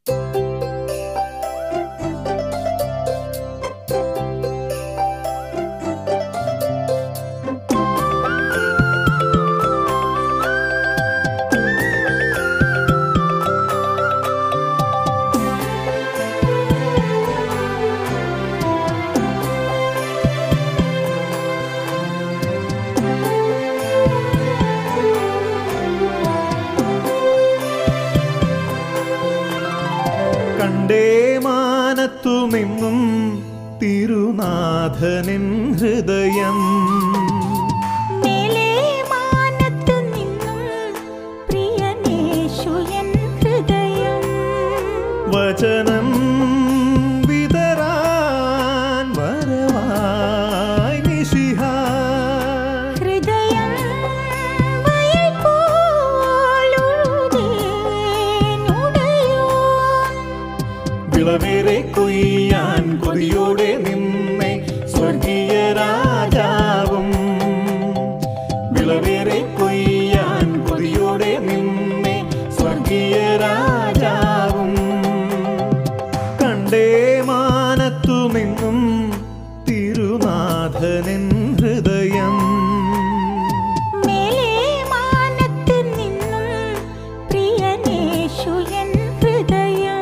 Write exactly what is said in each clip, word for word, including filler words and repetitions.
കണ്ടേ മാനത്തു നിന്നും തിരുനാഥനിൻ ഹൃദയം മേലേ മാനത്തു നിന്നും പ്രിയനേശു എൻ ഹൃദയം വചനം വിതറാൻ വരവായി മിശിഹ ഹൃദയം വയൽ പോലുഴുതേനുടയോൻ വിളവേറെ കൊയ്യാൻ കൊതിയോടെ നിന്നെ സ്വർഗീയ രാജാവും വിളവേറെ കൊയ്യാൻ കൊതിയോടെ നിന്നെ സ്വർഗീയ രാജാവും കണ്ടേ മാനത്തു നിന്നും തിരുനാഥനിൻ ഹൃദയം മേലേ മാനത്തു നിന്നും പ്രിയനേശു എൻ ഹൃദയം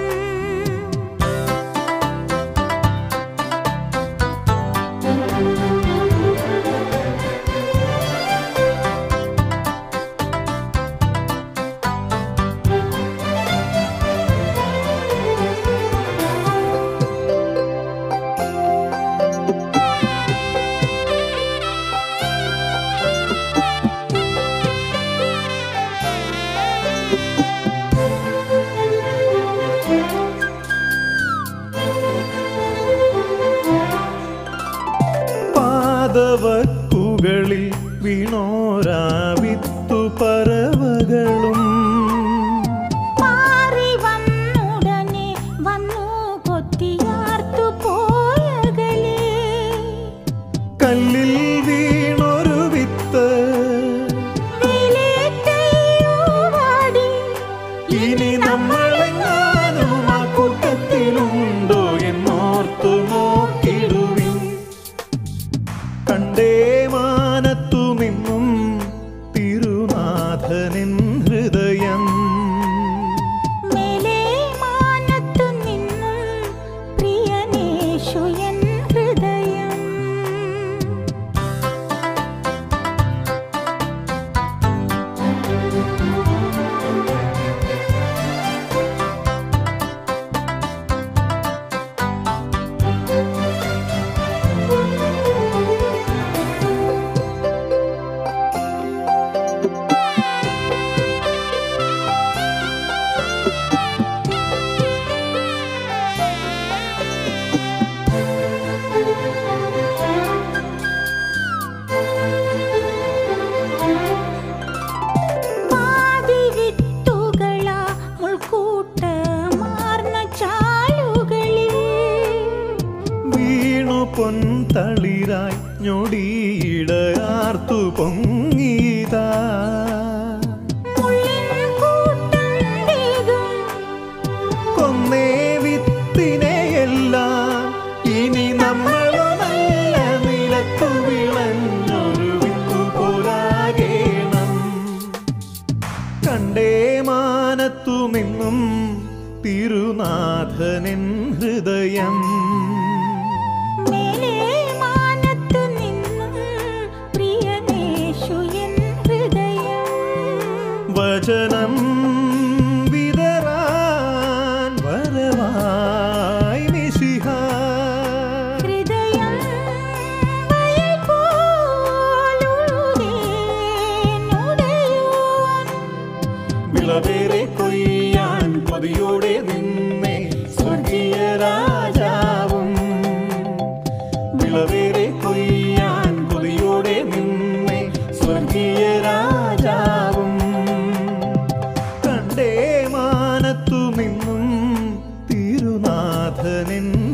പാദവക്കുകളിൽ വീണോരാ വിത്തു പറവകളും മാറി വന്നുടനെ വന്നു കൊത്തിയാർത്തു പോയകലേ കല്ലിൽ വീണൊരു വിത്ത് വിലേറ്റയ്യോ വാടി ഇനി നമ്മളെങ്ങാനും ആ കൂട്ടത്തിലുണ്ടോ എന്നോർത്തു നോക്കിടുവിൻ കണ്ടേ മാനത്തു നിന്നും തിരുനാഥനിൻ ഹൃദയം മേലേ മാനത്തു നിന്നും പ്രിയനേശു എൻ ഹൃദയം പാതിവിത്തുകളാ മുൾക്കൂട്ടമാർന്ന ചാലുകളിൽ വീണു പൊൻതളിരായി ഞൊടിയിടയാർത്തു പൊങ്ങീതാ മുള്ളിൻ കൂട്ടം വേഗം കൊന്നേ വിത്തിനെയെല്ലാം ഇനി നമ്മളോ നല്ല നിലത്തു വിളഞ്ഞൊരു വിത്തു പോലാകേണം കണ്ടേ മാനത്തു നിന്നും തിരുനാഥനിൻ ഹൃദയം മേലേ മാനത്തു നിന്നും പ്രിയനേശു എൻ ഹൃദയം വചനം വിതറാൻ വരവായി മിശിഹ ഹൃദയം വയൽ പോലുഴുതേനുടയോൻ വിളവേറെ കൊയ്യാൻ കൊതിയോടെ നിന്നെ സ്വർഗീയ രാജാവും വിളവേറെ കൊയ്യാൻ കൊതിയോടെ നിന്നെ സ്വർഗീയ രാജാവും കണ്ടേ മാനത്തു നിന്നും തിരുനാഥനിൻ